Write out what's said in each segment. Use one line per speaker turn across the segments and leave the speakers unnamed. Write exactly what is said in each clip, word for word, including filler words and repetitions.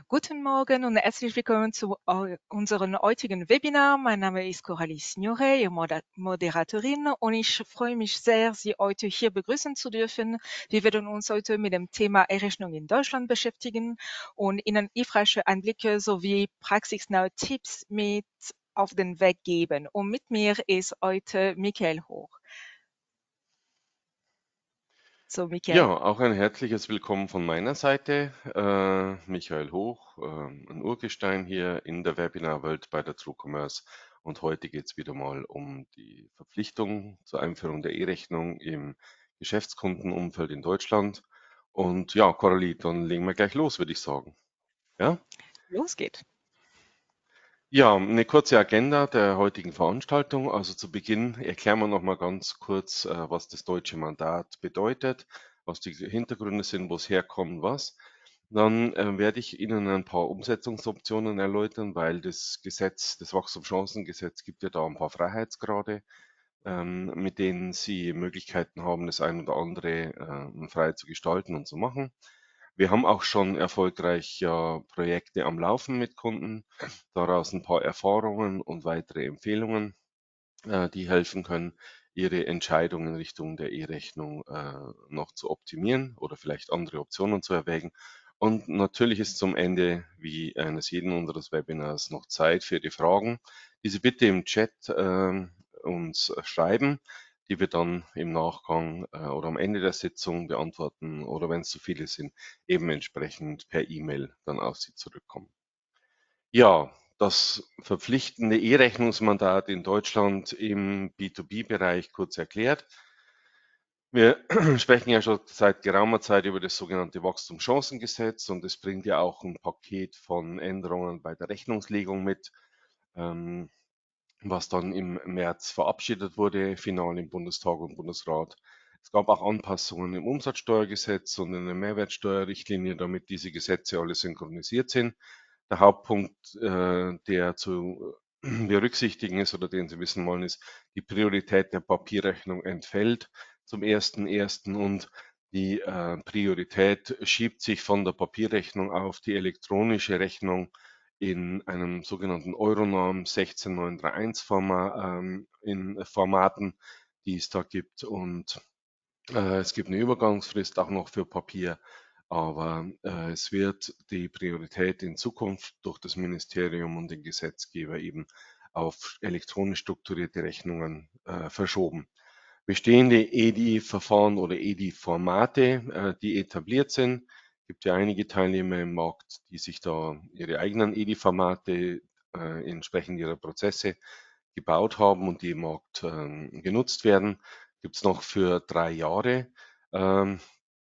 Guten Morgen und herzlich willkommen zu eu- unserem heutigen Webinar. Mein Name ist Coralie Signore, Ihre Moder- Moderatorin, und ich freue mich sehr, Sie heute hier begrüßen zu dürfen. Wir werden uns heute mit dem Thema E-Rechnung in Deutschland beschäftigen und Ihnen hilfreiche Einblicke sowie praxisnahe Tipps mit auf den Weg geben. Und mit mir ist heute Michael Hoch. So,
Ja,
Michael.
auch ein herzliches Willkommen von meiner Seite. Äh, Michael Hoch, äh, ein Urgestein hier in der Webinarwelt bei der TrueCommerce. Und heute geht es wieder mal um die Verpflichtung zur Einführung der E-Rechnung im Geschäftskundenumfeld in Deutschland. Und ja, Coralie, dann legen wir gleich los, würde ich sagen. Ja?
Los geht's.
Ja, eine kurze Agenda der heutigen Veranstaltung. Also zu Beginn erklären wir noch mal ganz kurz, äh, was das deutsche Mandat bedeutet, was die Hintergründe sind, wo es herkommt, was. Dann äh, werde ich Ihnen ein paar Umsetzungsoptionen erläutern, weil das Gesetz, das Wachstumschancengesetz gibt ja da ein paar Freiheitsgrade, ähm, mit denen Sie Möglichkeiten haben, das ein oder andere äh, frei zu gestalten und zu machen. Wir haben auch schon erfolgreich ja, Projekte am Laufen mit Kunden, daraus ein paar Erfahrungen und weitere Empfehlungen, äh, die helfen können, ihre Entscheidungen in Richtung der E-Rechnung äh, noch zu optimieren oder vielleicht andere Optionen zu erwägen. Und natürlich ist zum Ende, wie eines jeden unseres Webinars, noch Zeit für die Fragen, die Sie bitte im Chat äh, uns schreiben, die wir dann im Nachgang äh, oder am Ende der Sitzung beantworten oder wenn es zu viele sind, eben entsprechend per E-Mail dann auf Sie zurückkommen. Ja, das verpflichtende E-Rechnungsmandat in Deutschland im B zwei B-Bereich kurz erklärt. Wir sprechen ja schon seit geraumer Zeit über das sogenannte Wachstumschancengesetz und es bringt ja auch ein Paket von Änderungen bei der Rechnungslegung mit, ähm, was dann im März verabschiedet wurde, final im Bundestag und Bundesrat. Es gab auch Anpassungen im Umsatzsteuergesetz und in der Mehrwertsteuerrichtlinie, damit diese Gesetze alle synchronisiert sind. Der Hauptpunkt, äh, der zu berücksichtigen ist oder den Sie wissen wollen, ist, die Priorität der Papierrechnung entfällt zum ersten ersten und die äh, Priorität schiebt sich von der Papierrechnung auf die elektronische Rechnung in einem sogenannten Euronorm sechzehn neun drei eins Format, ähm, in Formaten, die es da gibt. Und äh, es gibt eine Übergangsfrist auch noch für Papier, aber äh, es wird die Priorität in Zukunft durch das Ministerium und den Gesetzgeber eben auf elektronisch strukturierte Rechnungen äh, verschoben. Bestehende E D I-Verfahren oder E D I-Formate, äh, die etabliert sind, gibt ja einige Teilnehmer im Markt, die sich da ihre eigenen E D I-Formate äh, entsprechend ihrer Prozesse gebaut haben und die im Markt ähm, genutzt werden, gibt es noch für drei Jahre. Ähm,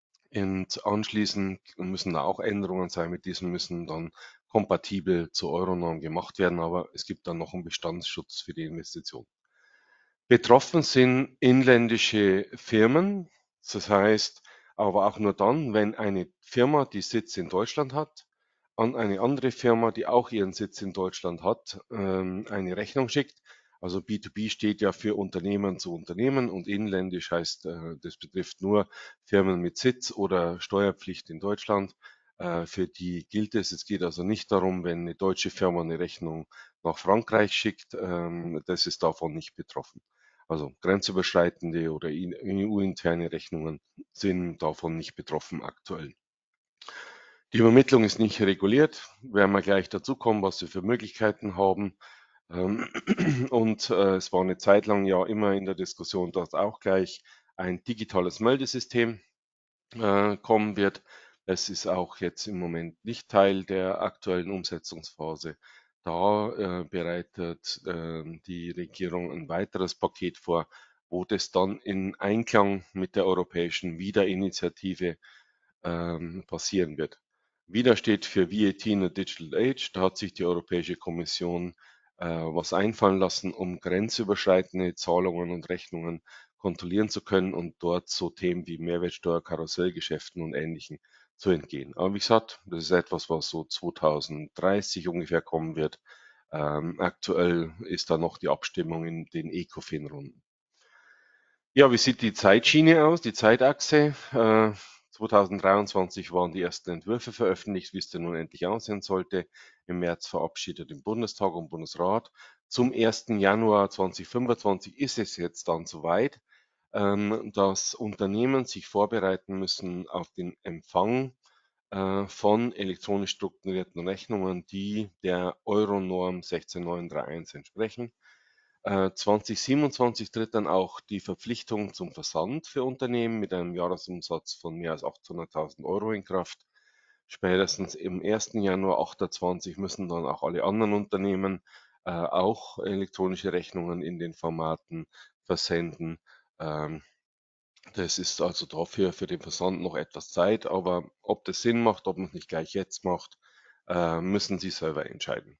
und anschließend müssen da auch Änderungen sein. Mit diesen müssen dann kompatibel zur Euronorm gemacht werden, aber es gibt dann noch einen Bestandsschutz für die Investition. Betroffen sind inländische Firmen, das heißt aber auch nur dann, wenn eine Firma, die Sitz in Deutschland hat, an eine andere Firma, die auch ihren Sitz in Deutschland hat, ähm, eine Rechnung schickt. Also B zwei B steht ja für Unternehmen zu Unternehmen und inländisch heißt, äh, das betrifft nur Firmen mit Sitz oder Steuerpflicht in Deutschland. Äh, Für die gilt es. Es geht also nicht darum, wenn eine deutsche Firma eine Rechnung nach Frankreich schickt, ähm, das ist davon nicht betroffen. Also grenzüberschreitende oder E U-interne Rechnungen sind davon nicht betroffen aktuell. Die Übermittlung ist nicht reguliert, werden wir gleich dazu kommen, was wir für Möglichkeiten haben. Ähm, Und äh, es war eine Zeit lang ja immer in der Diskussion, dass auch gleich ein digitales Meldesystem äh, kommen wird. Es ist auch jetzt im Moment nicht Teil der aktuellen Umsetzungsphase. Da äh, bereitet äh, die Regierung ein weiteres Paket vor, wo das dann in Einklang mit der europäischen WIDA-Initiative ähm, passieren wird. WIDA steht für V A T in a Digital Age. Da hat sich die Europäische Kommission äh, was einfallen lassen, um grenzüberschreitende Zahlungen und Rechnungen kontrollieren zu können und dort so Themen wie Mehrwertsteuer, Karussellgeschäften und Ähnlichem zu entgehen. Aber wie gesagt, das ist etwas, was so zweitausenddreißig ungefähr kommen wird. Ähm, aktuell ist da noch die Abstimmung in den ECOFIN-Runden. Ja, wie sieht die Zeitschiene aus, die Zeitachse? Äh, zweitausenddreiundzwanzig waren die ersten Entwürfe veröffentlicht, wie es denn nun endlich aussehen sollte. Im März verabschiedet im Bundestag und Bundesrat. Zum ersten Januar zweitausendfünfundzwanzig ist es jetzt dann soweit, ähm, dass Unternehmen sich vorbereiten müssen auf den Empfang äh, von elektronisch strukturierten Rechnungen, die der Euronorm sechzehn neun drei eins entsprechen. Äh, zweitausendsiebenundzwanzig tritt dann auch die Verpflichtung zum Versand für Unternehmen mit einem Jahresumsatz von mehr als achthunderttausend Euro in Kraft. Spätestens im ersten Januar achtundzwanzig müssen dann auch alle anderen Unternehmen äh, auch elektronische Rechnungen in den Formaten versenden. Ähm, Das ist also dafür für den Versand noch etwas Zeit, aber ob das Sinn macht, ob man es nicht gleich jetzt macht, äh, müssen Sie selber entscheiden.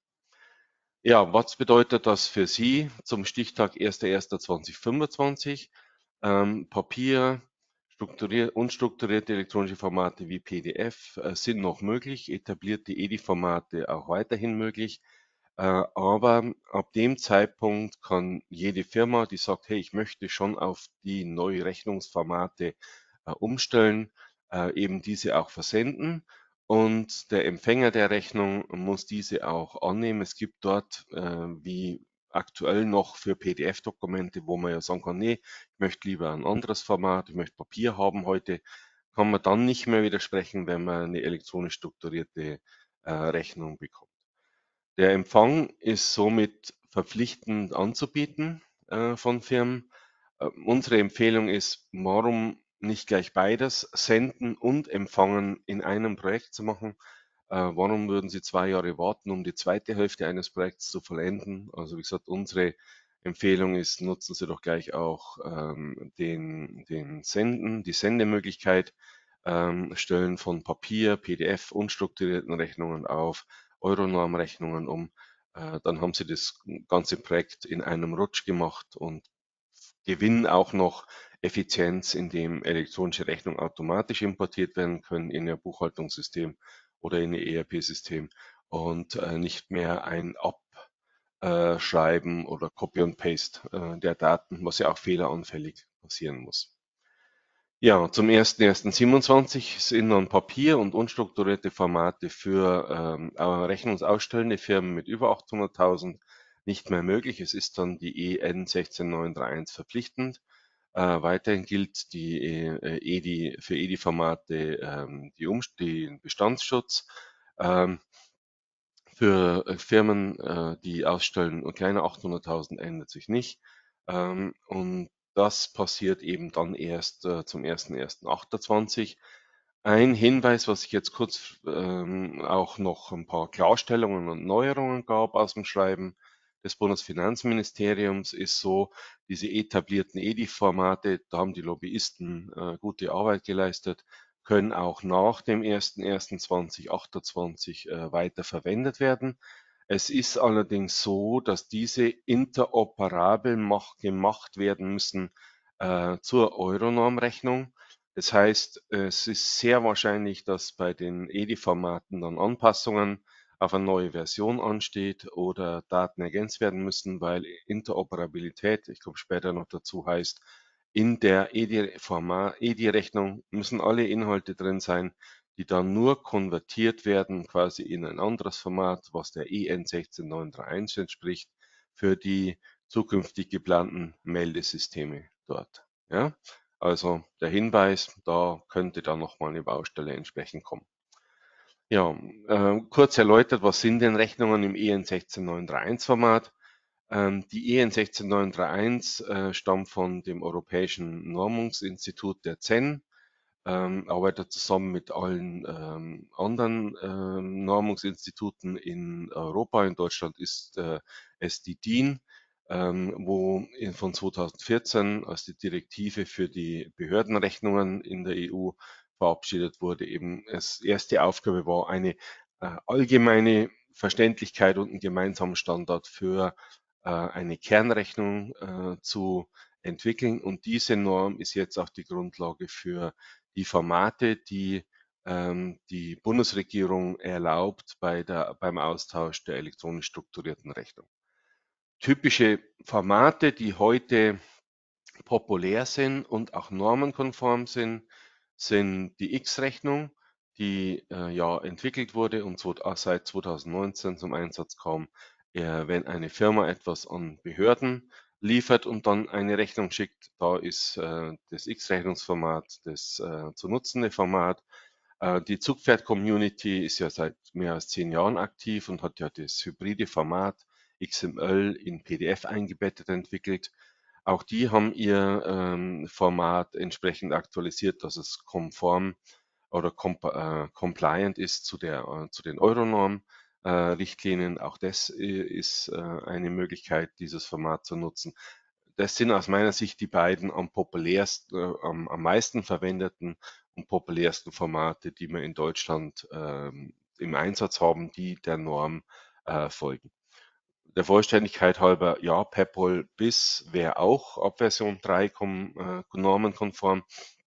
Ja, was bedeutet das für Sie zum Stichtag erster erster zweitausendfünfundzwanzig? Ähm, Papier, strukturiert, unstrukturierte elektronische Formate wie P D F äh, sind noch möglich, etablierte E D I-Formate auch weiterhin möglich. Äh, aber ab dem Zeitpunkt kann jede Firma, die sagt, hey, ich möchte schon auf die neuen Rechnungsformate äh, umstellen, äh, eben diese auch versenden. Und der Empfänger der Rechnung muss diese auch annehmen. Es gibt dort, äh, wie aktuell noch für P D F-Dokumente, wo man ja sagen kann, nee, ich möchte lieber ein anderes Format, ich möchte Papier haben heute, kann man dann nicht mehr widersprechen, wenn man eine elektronisch strukturierte äh, Rechnung bekommt. Der Empfang ist somit verpflichtend anzubieten äh, von Firmen. Äh, unsere Empfehlung ist, warum nicht gleich beides, senden und empfangen in einem Projekt zu machen? Äh, warum würden Sie zwei Jahre warten, um die zweite Hälfte eines Projekts zu vollenden? Also wie gesagt, unsere Empfehlung ist, nutzen Sie doch gleich auch ähm, den, den Senden, die Sendemöglichkeit, ähm, stellen von Papier, P D F, unstrukturierten Rechnungen auf Euronorm-Rechnungen um. Äh, dann haben Sie das ganze Projekt in einem Rutsch gemacht und gewinnen auch noch Effizienz, indem elektronische Rechnungen automatisch importiert werden können in Ihr Buchhaltungssystem oder in Ihr E R P-System und äh, nicht mehr ein Abschreiben oder Copy und Paste äh, der Daten, was ja auch fehleranfällig passieren muss. Ja, zum ersten ersten siebenundzwanzig sind dann Papier- und unstrukturierte Formate für ähm, äh, rechnungsausstellende Firmen mit über achthunderttausend nicht mehr möglich. Es ist dann die E N sechzehn neun drei eins verpflichtend. Äh, weiterhin gilt die äh, E D I für E D I-Formate ähm, die, um, die Bestandsschutz. Ähm, für äh, Firmen, äh, die ausstellen und kleiner achthunderttausend ändert sich nicht. Ähm, und das passiert eben dann erst äh, zum ersten ersten achtundzwanzig. Ein Hinweis, was ich jetzt kurz ähm, auch noch ein paar Klarstellungen und Neuerungen gab aus dem Schreiben des Bundesfinanzministeriums, ist so, diese etablierten E D I-Formate, da haben die Lobbyisten äh, gute Arbeit geleistet, können auch nach dem ersten ersten zweitausendachtundzwanzig äh, weiter verwendet werden. Es ist allerdings so, dass diese interoperabel mach, gemacht werden müssen äh, zur Euronorm-Rechnung. Das heißt, es ist sehr wahrscheinlich, dass bei den E D I-Formaten dann Anpassungen auf eine neue Version ansteht oder Daten ergänzt werden müssen, weil Interoperabilität, ich komme später noch dazu, heißt, in der E D I-Format, E D I-Rechnung müssen alle Inhalte drin sein, die dann nur konvertiert werden, quasi in ein anderes Format, was der E N sechzehn neun drei eins entspricht, für die zukünftig geplanten Meldesysteme dort. Ja, also der Hinweis, da könnte dann nochmal eine Baustelle entsprechend kommen. Ja, äh, kurz erläutert, was sind denn Rechnungen im E N sechzehn neun drei eins Format? Ähm, die E N sechzehn neun drei eins äh, stammt von dem Europäischen Normungsinstitut der Z E N, ähm, arbeitet zusammen mit allen ähm, anderen ähm, Normungsinstituten in Europa. In Deutschland ist äh, es die D I N, ähm, wo in, von zweitausendvierzehn als die Direktive für die Behördenrechnungen in der E U verabschiedet wurde, eben es erste Aufgabe war, eine äh, allgemeine Verständlichkeit und einen gemeinsamen Standard für äh, eine Kernrechnung äh, zu entwickeln. Und diese Norm ist jetzt auch die Grundlage für die Formate, die ähm, die Bundesregierung erlaubt bei der, beim Austausch der elektronisch strukturierten Rechnung. Typische Formate, die heute populär sind und auch normenkonform sind, sind die X-Rechnung, die äh, ja entwickelt wurde und so, äh, seit zweitausendneunzehn zum Einsatz kam, äh, wenn eine Firma etwas an Behörden liefert und dann eine Rechnung schickt. Da ist äh, das X-Rechnungsformat das äh, zu nutzende Format. Äh, die Zugpferd-Community ist ja seit mehr als zehn Jahren aktiv und hat ja das hybride Format X M L in P D F eingebettet entwickelt. Auch die haben ihr ähm, Format entsprechend aktualisiert, dass es konform oder comp äh, compliant ist zu, der, äh, zu den Euronorm-Richtlinien. Auch das äh, ist äh, eine Möglichkeit, dieses Format zu nutzen. Das sind aus meiner Sicht die beiden am populärsten, äh, am, am meisten verwendeten und populärsten Formate, die wir in Deutschland ähm, im Einsatz haben, die der Norm äh, folgen. Der Vollständigkeit halber, ja, PEPOL bis wäre auch ab Version drei kom, äh, normenkonform.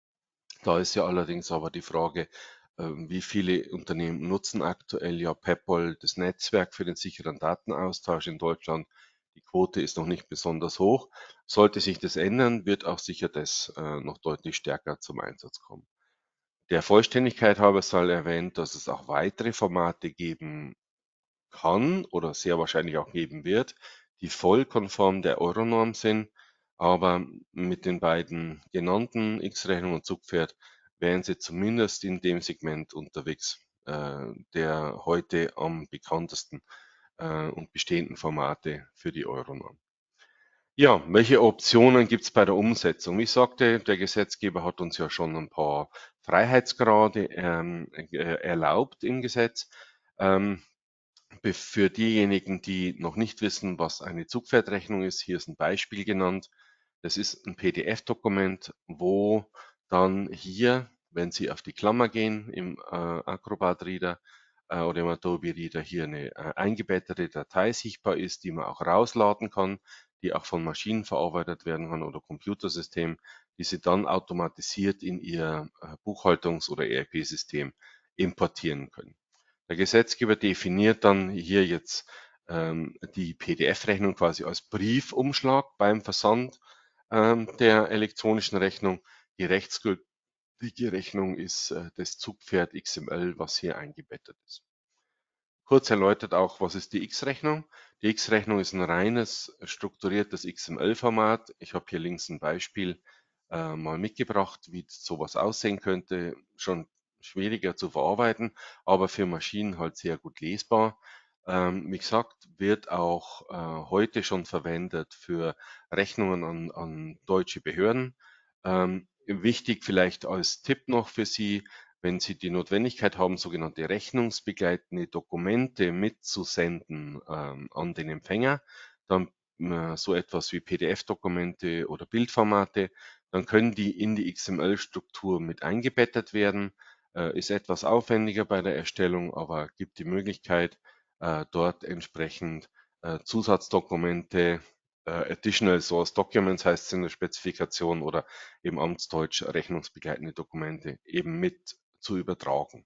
Da ist ja allerdings aber die Frage, ähm, wie viele Unternehmen nutzen aktuell ja PEPOL, das Netzwerk für den sicheren Datenaustausch in Deutschland. Die Quote ist noch nicht besonders hoch. Sollte sich das ändern, wird auch sicher das äh, noch deutlich stärker zum Einsatz kommen. Der Vollständigkeit halber sei erwähnt, dass es auch weitere Formate geben kann oder sehr wahrscheinlich auch geben wird, die voll konform der Euronorm sind, aber mit den beiden genannten X-Rechnung und Zugpferd wären sie zumindest in dem Segment unterwegs, äh, der heute am bekanntesten äh, und bestehenden Formate für die Euronorm. Ja, welche Optionen gibt es bei der Umsetzung? Wie ich sagte, der Gesetzgeber hat uns ja schon ein paar Freiheitsgrade ähm, äh, erlaubt im Gesetz. Ähm, für diejenigen, die noch nicht wissen, was eine Zugpferdrechnung ist, hier ist ein Beispiel genannt. Das ist ein P D F-Dokument, wo dann hier, wenn Sie auf die Klammer gehen im äh, Acrobat Reader äh, oder im Adobe Reader, hier eine äh, eingebettete Datei sichtbar ist, die man auch rausladen kann, die auch von Maschinen verarbeitet werden kann oder Computersystem, die Sie dann automatisiert in Ihr äh, Buchhaltungs- oder E R P-System importieren können. Der Gesetzgeber definiert dann hier jetzt ähm, die P D F-Rechnung quasi als Briefumschlag beim Versand ähm, der elektronischen Rechnung. Die rechtsgültige Rechnung ist äh, das Zugpferd X M L, was hier eingebettet ist. Kurz erläutert auch, was ist die X-Rechnung? Die X-Rechnung ist ein reines strukturiertes X M L-Format. Ich habe hier links ein Beispiel äh, mal mitgebracht, wie sowas aussehen könnte. Schon schwieriger zu verarbeiten, aber für Maschinen halt sehr gut lesbar. Ähm, wie gesagt, wird auch äh, heute schon verwendet für Rechnungen an, an deutsche Behörden. Ähm, wichtig vielleicht als Tipp noch für Sie, wenn Sie die Notwendigkeit haben, sogenannte rechnungsbegleitende Dokumente mitzusenden ähm, an den Empfänger, dann äh, so etwas wie P D F-Dokumente oder Bildformate, dann können die in die X M L-Struktur mit eingebettet werden. Äh, ist etwas aufwendiger bei der Erstellung, aber gibt die Möglichkeit, äh, dort entsprechend äh, Zusatzdokumente, äh, Additional Source Documents heißt es in der Spezifikation oder im Amtsdeutsch rechnungsbegleitende Dokumente eben mit zu übertragen.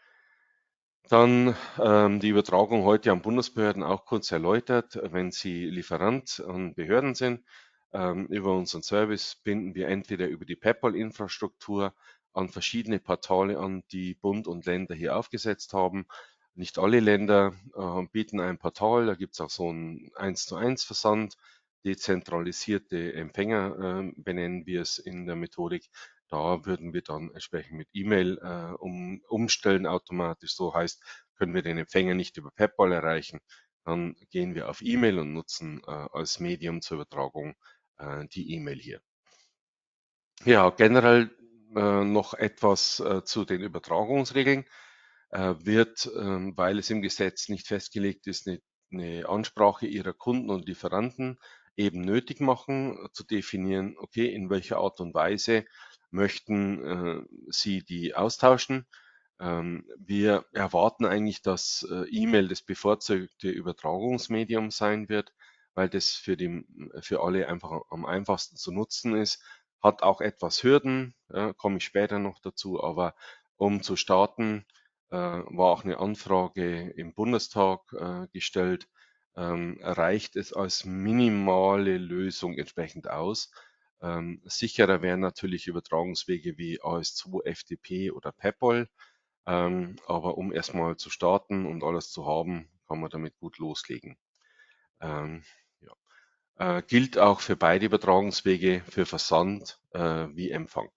Dann ähm, die Übertragung heute an Bundesbehörden auch kurz erläutert. Wenn Sie Lieferant an Behörden sind, ähm, über unseren Service binden wir entweder über die PayPal-Infrastruktur an verschiedene Portale an, die Bund und Länder hier aufgesetzt haben. Nicht alle Länder äh, bieten ein Portal, da gibt es auch so einen eins zu eins Versand. Dezentralisierte Empfänger äh, benennen wir es in der Methodik. Da würden wir dann entsprechend mit E-Mail äh, um, umstellen automatisch. So heißt, können wir den Empfänger nicht über PayPal erreichen, dann gehen wir auf E-Mail und nutzen äh, als Medium zur Übertragung äh, die E-Mail hier. Ja, generell äh, noch etwas äh, zu den Übertragungsregeln. Äh, wird, äh, weil es im Gesetz nicht festgelegt ist, eine, eine Ansprache Ihrer Kunden und Lieferanten eben nötig machen, äh, zu definieren, okay, in welcher Art und Weise möchten äh, Sie die austauschen. Ähm, wir erwarten eigentlich, dass äh, E-Mail das bevorzugte Übertragungsmedium sein wird, weil das für, die, für alle einfach am einfachsten zu nutzen ist. Hat auch etwas Hürden, ja, komme ich später noch dazu, aber um zu starten, äh, war auch eine Anfrage im Bundestag äh, gestellt, ähm, reicht es als minimale Lösung entsprechend aus. Ähm, sicherer wären natürlich Übertragungswege wie A S zwei, F T P oder PayPal. Ähm, aber um erstmal zu starten und alles zu haben, kann man damit gut loslegen. Ähm, ja. Äh, gilt auch für beide Übertragungswege, für Versand äh, wie Empfang.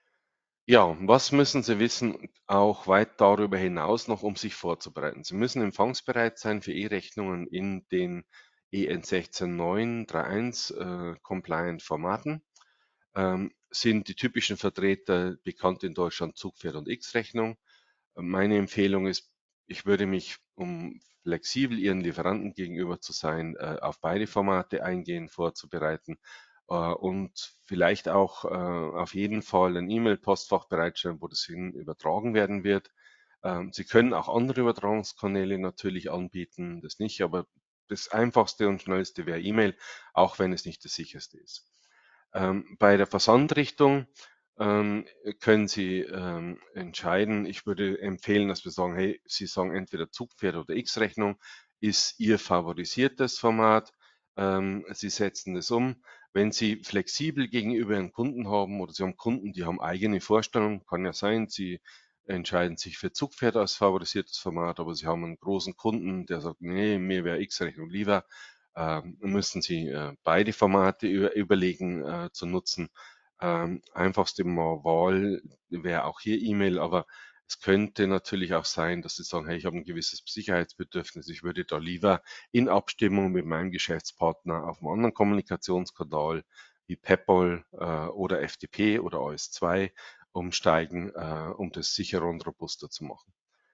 Ja, was müssen Sie wissen, auch weit darüber hinaus noch, um sich vorzubereiten? Sie müssen empfangsbereit sein für E-Rechnungen in den E N sechzehn neun drei eins äh, Compliant Formaten. Ähm, sind die typischen Vertreter bekannt in Deutschland Zugpferd und X-Rechnung. Meine Empfehlung ist, ich würde mich, um flexibel Ihren Lieferanten gegenüber zu sein, äh, auf beide Formate eingehen, vorzubereiten äh, und vielleicht auch äh, auf jeden Fall ein E-Mail-Postfach bereitstellen, wo das hin übertragen werden wird. Ähm, Sie können auch andere Übertragungskanäle natürlich anbieten, das nicht, aber das einfachste und schnellste wäre E-Mail, auch wenn es nicht das sicherste ist. Ähm, bei der Versandrichtung ähm, können Sie ähm, entscheiden. Ich würde empfehlen, dass wir sagen, hey, Sie sagen entweder Zugpferd oder X-Rechnung ist Ihr favorisiertes Format. Ähm, Sie setzen es um. Wenn Sie flexibel gegenüber Ihren Kunden haben oder Sie haben Kunden, die haben eigene Vorstellungen, kann ja sein, Sie entscheiden sich für Zugpferd als favorisiertes Format, aber Sie haben einen großen Kunden, der sagt, nee, mir wäre X-Rechnung lieber, ähm, müssen Sie äh, beide Formate über, überlegen äh, zu nutzen. Ähm, einfachste Mal Wahl wäre auch hier E-Mail, aber es könnte natürlich auch sein, dass Sie sagen, hey, ich habe ein gewisses Sicherheitsbedürfnis, ich würde da lieber in Abstimmung mit meinem Geschäftspartner auf einem anderen Kommunikationskanal wie PayPal äh, oder F T P oder A S zwei umsteigen, äh, um das sicherer und robuster zu machen.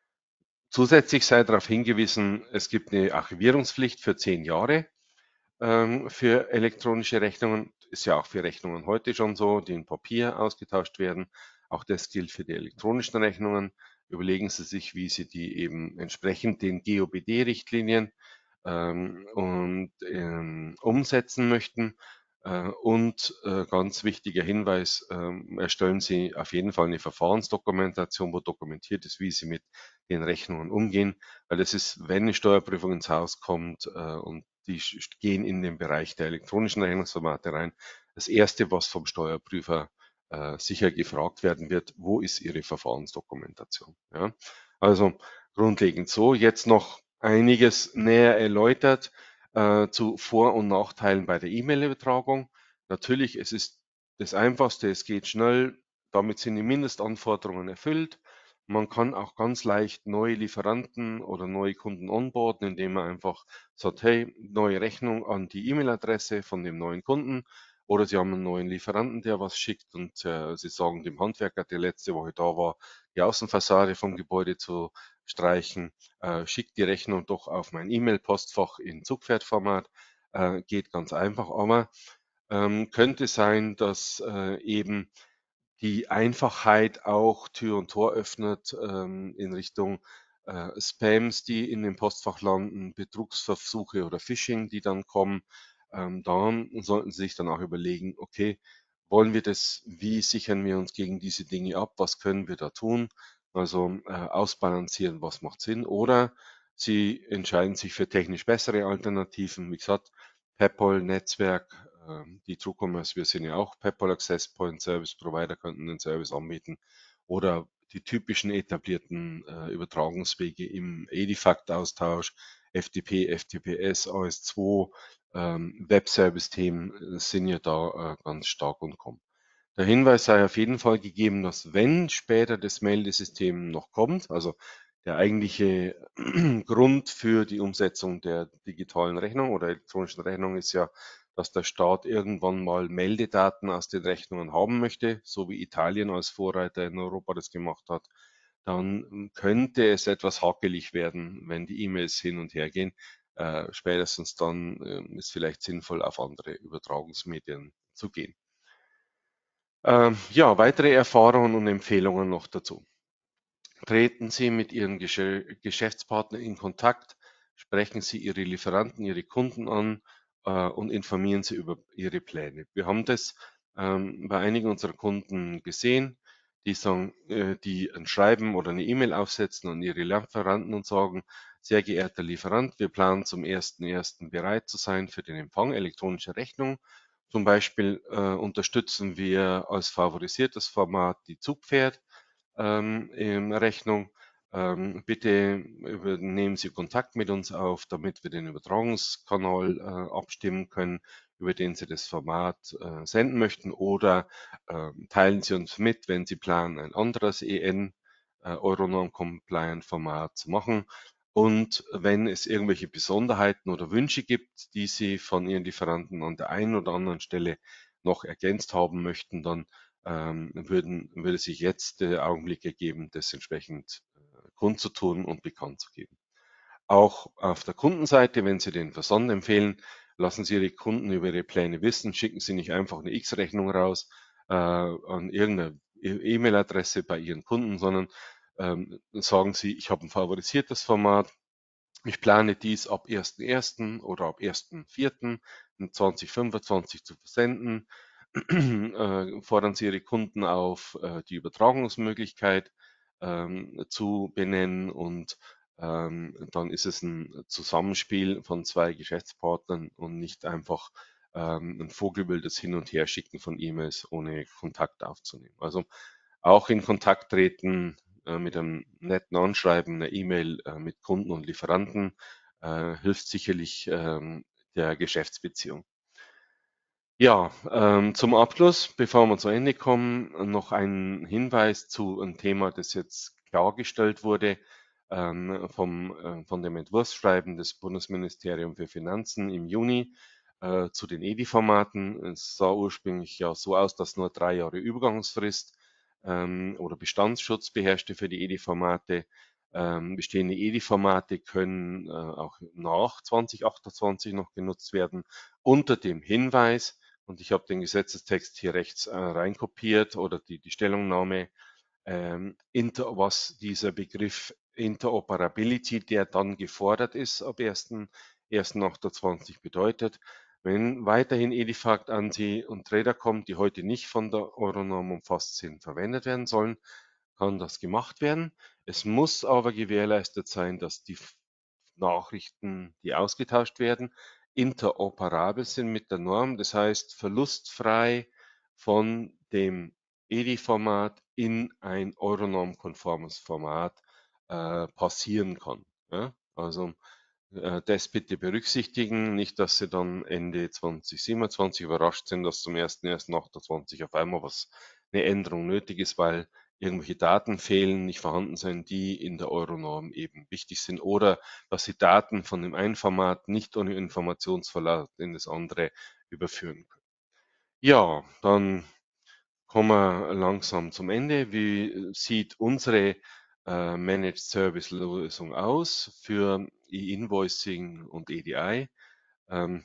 Zusätzlich sei darauf hingewiesen, es gibt eine Archivierungspflicht für zehn Jahre ähm, für elektronische Rechnungen. Ist ja auch für Rechnungen heute schon so, die in Papier ausgetauscht werden. Auch das gilt für die elektronischen Rechnungen. Überlegen Sie sich, wie Sie die eben entsprechend den G O B D-Richtlinien ähm, und ähm, umsetzen möchten. Äh, und äh, ganz wichtiger Hinweis, ähm, erstellen Sie auf jeden Fall eine Verfahrensdokumentation, wo dokumentiert ist, wie Sie mit den Rechnungen umgehen, weil es ist, wenn eine Steuerprüfung ins Haus kommt äh, und die gehen in den Bereich der elektronischen Rechnungsformate rein, das Erste, was vom Steuerprüfer äh, sicher gefragt werden wird, wo ist Ihre Verfahrensdokumentation? Ja? Also grundlegend so. Jetzt noch einiges näher erläutert äh, zu Vor- und Nachteilen bei der E-Mail-Übertragung. Natürlich, es ist das Einfachste, es geht schnell, damit sind die Mindestanforderungen erfüllt. Man kann auch ganz leicht neue Lieferanten oder neue Kunden onboarden, indem man einfach sagt, hey, neue Rechnung an die E-Mail-Adresse von dem neuen Kunden. Oder Sie haben einen neuen Lieferanten, der was schickt und äh, Sie sagen dem Handwerker, der letzte Woche da war, die Außenfassade vom Gebäude zu streichen, äh, schickt die Rechnung doch auf mein E-Mail-Postfach in Zugpferdformat. Äh, geht ganz einfach, aber ähm, könnte sein, dass äh, eben die Einfachheit auch Tür und Tor öffnet ähm, in Richtung äh, Spams, die in dem Postfach landen, Betrugsversuche oder Phishing, die dann kommen. Ähm, dann sollten Sie sich dann auch überlegen, okay, wollen wir das, wie sichern wir uns gegen diese Dinge ab, was können wir da tun? Also äh, ausbalancieren, was macht Sinn. Oder Sie entscheiden sich für technisch bessere Alternativen, wie gesagt, PayPal, Netzwerk, ähm, die TrueCommerce, wir sind ja auch PayPal Access Point Service Provider, könnten den Service anbieten oder die typischen etablierten äh, Übertragungswege im Edifact-Austausch, F T P, F T P S, A S zwei, ähm, Web-Service-Themen sind ja da äh, ganz stark und kommen. Der Hinweis sei auf jeden Fall gegeben, dass wenn später das Meldesystem noch kommt, also der eigentliche Grund für die Umsetzung der digitalen Rechnung oder elektronischen Rechnung ist ja, dass der Staat irgendwann mal Meldedaten aus den Rechnungen haben möchte, so wie Italien als Vorreiter in Europa das gemacht hat. Dann könnte es etwas hakelig werden, wenn die E-Mails hin und her gehen. Äh, spätestens dann äh, ist vielleicht sinnvoll, auf andere Übertragungsmedien zu gehen. Ähm, ja, weitere Erfahrungen und Empfehlungen noch dazu. Treten Sie mit Ihren Gesche Geschäftspartnern in Kontakt, sprechen Sie Ihre Lieferanten, Ihre Kunden an äh, und informieren Sie über Ihre Pläne. Wir haben das ähm, bei einigen unserer Kunden gesehen, die sagen, äh, die ein Schreiben oder eine E-Mail aufsetzen an ihre Lieferanten und sagen, sehr geehrter Lieferant, wir planen zum ersten ersten bereit zu sein für den Empfang elektronischer Rechnung. Zum Beispiel äh, unterstützen wir als favorisiertes Format die Zugpferd ähm, in Rechnung. Ähm, bitte nehmen Sie Kontakt mit uns auf, damit wir den Übertragungskanal äh, abstimmen können, über den Sie das Format äh, senden möchten, oder äh, teilen Sie uns mit, wenn Sie planen, ein anderes E N, äh, Euronorm-Compliant-Format zu machen. Und wenn es irgendwelche Besonderheiten oder Wünsche gibt, die Sie von Ihren Lieferanten an der einen oder anderen Stelle noch ergänzt haben möchten, dann ähm, würden, würde sich jetzt der Augenblick ergeben, das entsprechend äh, kundzutun und bekannt zu geben. Auch auf der Kundenseite, wenn Sie den Versand empfehlen, lassen Sie Ihre Kunden über Ihre Pläne wissen. Schicken Sie nicht einfach eine X-Rechnung raus äh, an irgendeine E-Mail-Adresse bei Ihren Kunden, sondern ähm, sagen Sie, ich habe ein favorisiertes Format. Ich plane dies ab ersten ersten oder ab ersten vierten zweitausendfünfundzwanzig zu versenden. Äh, fordern Sie Ihre Kunden auf, äh, die Übertragungsmöglichkeit ähm, zu benennen, und ähm, dann ist es ein Zusammenspiel von zwei Geschäftspartnern und nicht einfach ähm, ein vogelwildes Hin- und Herschicken von E-Mails ohne Kontakt aufzunehmen. Also auch in Kontakt treten äh, mit einem netten Anschreiben, einer E-Mail äh, mit Kunden und Lieferanten äh, hilft sicherlich ähm, der Geschäftsbeziehung. Ja, ähm, zum Abschluss, bevor wir zu Ende kommen, noch ein Hinweis zu einem Thema, das jetzt klargestellt wurde ähm, vom, äh, von dem Entwurfsschreiben des Bundesministeriums für Finanzen im Juni äh, zu den E D I-Formaten. Es sah ursprünglich ja so aus, dass nur drei Jahre Übergangsfrist ähm, oder Bestandsschutz beherrschte für die E D I-Formate. Ähm, bestehende E D I-Formate können äh, auch nach zweitausendachtundzwanzig noch genutzt werden, unter dem Hinweis, und ich habe den Gesetzestext hier rechts äh, reinkopiert oder die, die Stellungnahme, ähm, inter, was dieser Begriff Interoperability, der dann gefordert ist ab ersten ersten achtundzwanzig bedeutet. Wenn weiterhin Edifact, ANSI und Trader kommt, die heute nicht von der Euronorm umfasst sind, verwendet werden sollen, kann das gemacht werden. Es muss aber gewährleistet sein, dass die Nachrichten, die ausgetauscht werden, interoperabel sind mit der Norm, das heißt verlustfrei von dem E D I-Format in ein Euronorm-konformes Format äh, passieren kann. Ja? Also äh, das bitte berücksichtigen, nicht, dass Sie dann Ende zweitausendsiebenundzwanzig überrascht sind, dass zum ersten ersten achtundzwanzig auf einmal was eine Änderung nötig ist, weil irgendwelche Daten fehlen, nicht vorhanden sind, die in der Euronorm eben wichtig sind, oder dass Sie Daten von dem einen Format nicht ohne Informationsverlust in das andere überführen können. Ja, dann kommen wir langsam zum Ende. Wie sieht unsere äh, Managed Service Lösung aus für E-Invoicing und E D I? Ähm,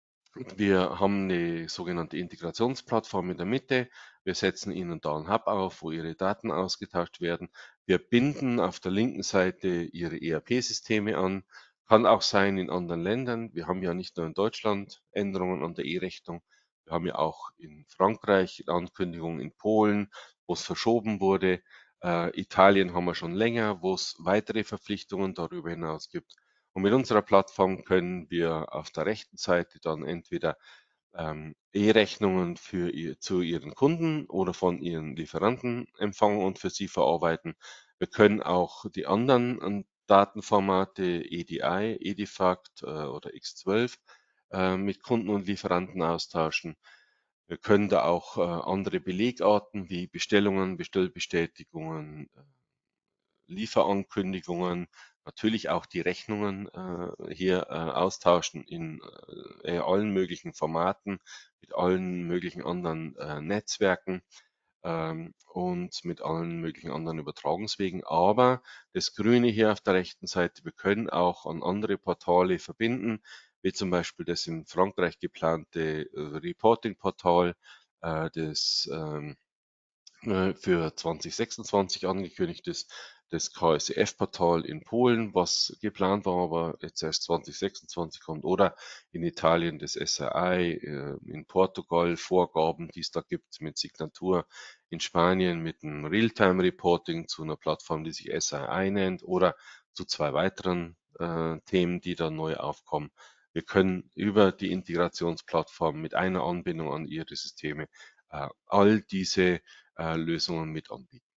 wir haben eine sogenannte Integrationsplattform in der Mitte. Wir setzen Ihnen da einen Hub auf, wo Ihre Daten ausgetauscht werden. Wir binden auf der linken Seite Ihre E R P-Systeme an. Kann auch sein in anderen Ländern. Wir haben ja nicht nur in Deutschland Änderungen an der E-Rechnung. Wir haben ja auch in Frankreich Ankündigungen, in Polen, wo es verschoben wurde. Äh, Italien haben wir schon länger, wo es weitere Verpflichtungen darüber hinaus gibt. Und mit unserer Plattform können wir auf der rechten Seite dann entweder ähm, E-Rechnungen für ihr, zu Ihren Kunden oder von Ihren Lieferanten empfangen und für Sie verarbeiten. Wir können auch die anderen ähm, Datenformate E D I, Edifact äh, oder X zwölf äh, mit Kunden und Lieferanten austauschen. Wir können da auch äh, andere Belegarten wie Bestellungen, Bestellbestätigungen, Lieferankündigungen, natürlich auch die Rechnungen äh, hier äh, austauschen in äh, allen möglichen Formaten, mit allen möglichen anderen äh, Netzwerken ähm, und mit allen möglichen anderen Übertragungswegen. Aber das Grüne hier auf der rechten Seite, wir können auch an andere Portale verbinden, wie zum Beispiel das in Frankreich geplante äh, Reporting-Portal, äh, das ähm, äh, für zweitausendsechsundzwanzig angekündigt ist, das K S E F-Portal in Polen, was geplant war, aber jetzt erst zweitausendsechsundzwanzig kommt, oder in Italien das S R I, äh, in Portugal Vorgaben, die es da gibt mit Signatur, in Spanien mit einem Realtime-Reporting zu einer Plattform, die sich S R I nennt, oder zu zwei weiteren äh, Themen, die da neu aufkommen. Wir können über die Integrationsplattform mit einer Anbindung an Ihre Systeme äh, all diese äh, Lösungen mit anbieten.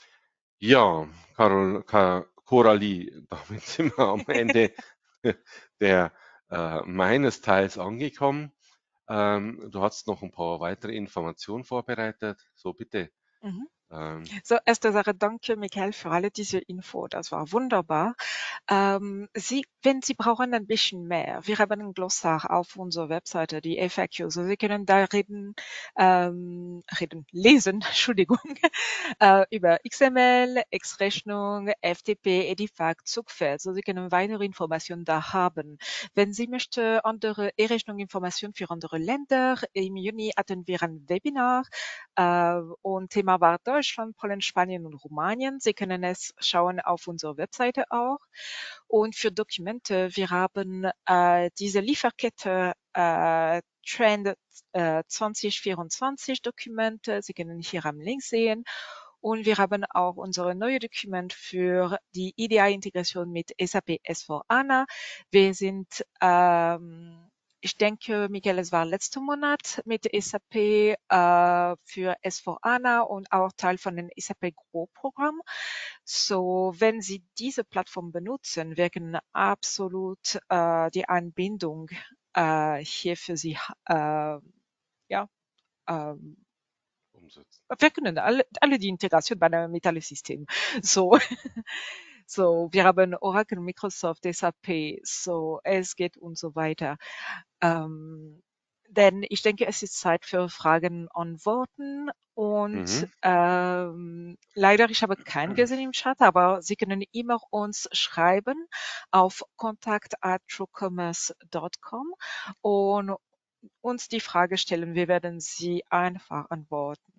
Ja, Carol, Ka- Coralie, damit sind wir am Ende der äh, meines Teils angekommen. Ähm, du hast noch ein paar weitere Informationen vorbereitet. So bitte.
Mhm.
Ähm,
So, erste Sache, danke Michael für alle diese Info, das war wunderbar. Ähm, Sie, wenn Sie brauchen ein bisschen mehr, wir haben ein Glossar auf unserer Webseite, die F A Q, so Sie können da reden, ähm, reden, lesen, Entschuldigung, äh, über X M L, X-Rechnung, F T P, Edifact, Zugfeld, so Sie können weitere Informationen da haben. Wenn Sie möchten andere E-Rechnung-Informationen für andere Länder, im Juni hatten wir ein Webinar, äh, und Thema war Deutschland, Polen, Spanien und Rumänien. Sie können es schauen auf unserer Webseite auch. Und für Dokumente, wir haben äh, diese Lieferkette äh, Trend äh, zwanzig vierundzwanzig Dokumente. Sie können hier am Link sehen. Und wir haben auch unsere neue Dokument für die I D A-Integration mit S A P S/4HANA. Wir sind ähm, ich denke, Michael, es war letzten Monat mit S A P äh, für S/4HANA und auch Teil von dem S A P Grow-Programm. So, wenn Sie diese Plattform benutzen, werden absolut äh, die Anbindung äh, hier für Sie äh, ja, ähm,
umsetzen.
wir können alle, alle die Integration bei einem Metallsystem. So, so, wir haben Oracle, Microsoft, S A P, so, es geht und so weiter. Ähm, denn ich denke, es ist Zeit für Fragen und Antworten. Und
Mhm.
ähm, leider, ich habe keinen gesehen im Chat, aber Sie können immer uns schreiben auf kontakt at truecommerce dot com und uns die Frage stellen. Wir werden sie einfach antworten.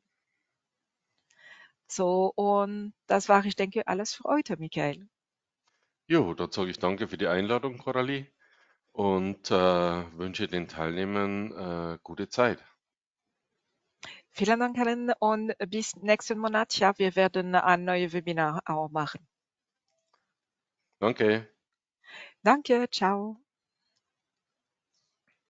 So, und das war, ich denke, alles für heute, Michael.
Jo, dann sage ich danke für die Einladung, Coralie, und äh, wünsche den Teilnehmern äh, gute Zeit.
Vielen Dank allen und bis nächsten Monat. Ja, wir werden ein neues Webinar auch machen.
Danke.
Danke, ciao.